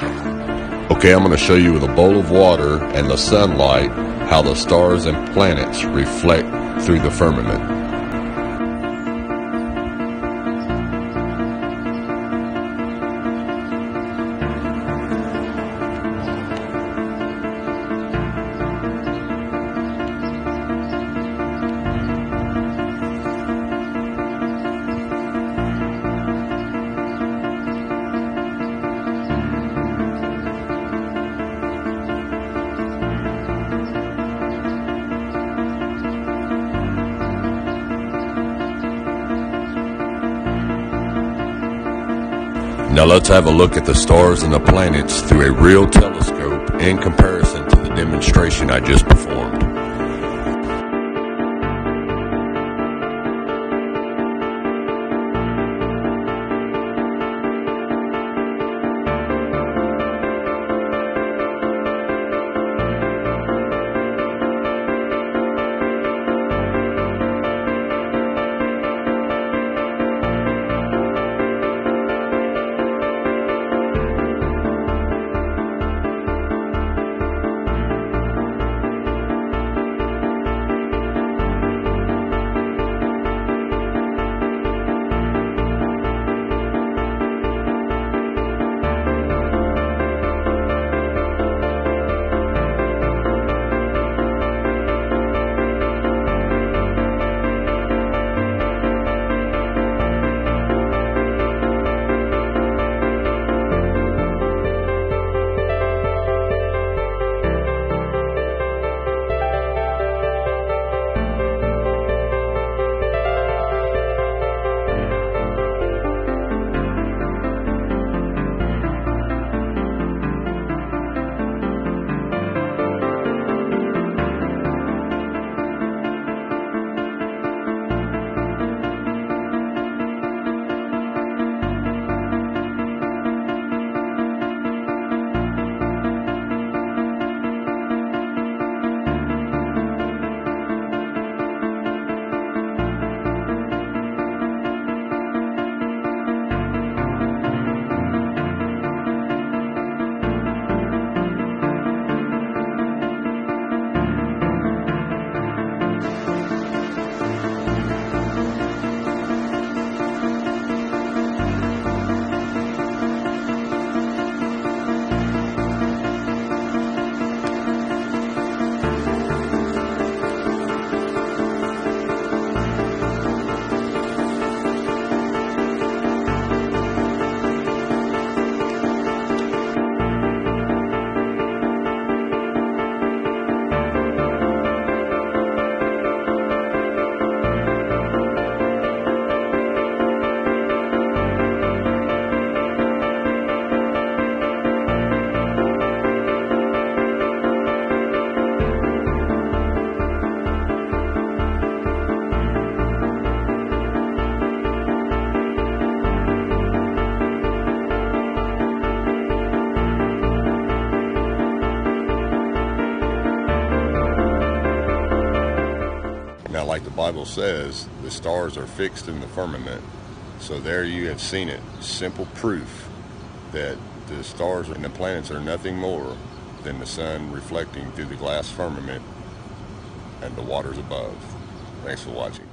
Okay, I'm going to show you with a bowl of water and the sunlight how the stars and planets reflect through the firmament. Now let's have a look at the stars and the planets through a real telescope in comparison to the demonstration I just performed. Now, like the Bible says, the stars are fixed in the firmament. So there you have seen it. Simple proof that the stars and the planets are nothing more than the sun reflecting through the glass firmament and the waters above. Thanks for watching.